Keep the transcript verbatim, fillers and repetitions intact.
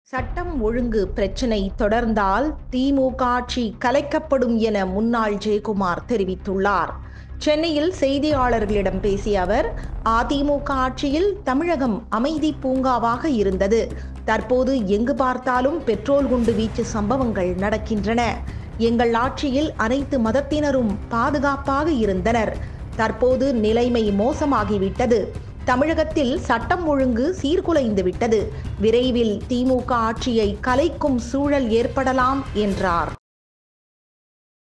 சட்டம் ஒழுங்கு பிரச்சினை தொடர்ந்தால் திமுக ஆட்சி கலைக்கப்படும் என முன்னாள் ஜெயக்குமார் தெரிவித்துள்ளார். சென்னையில் செய்தியாளர்களிடம் பேசிய அவர், அதிமுக ஆட்சியில் தமிழகம் அமைதி பூங்காவாக இருந்தது. தற்போது எங்கு பார்த்தாலும் பெட்ரோல் குண்டு வீச்சு சம்பவங்கள் நடக்கின்றன. எங்கள் ஆட்சியில் அனைத்து மதத்தினரும் பாதுகாப்பாக இருந்தனர். தற்போது நிலைமை மோசமாகிவிட்டது. தமிழகத்தில் சட்டம் ஒழுங்கு சீர்குலைந்து விட்டது. விரைவில் திமுக ஆட்சியை கலைக்கும் சூழல் ஏற்படலாம் என்றார்.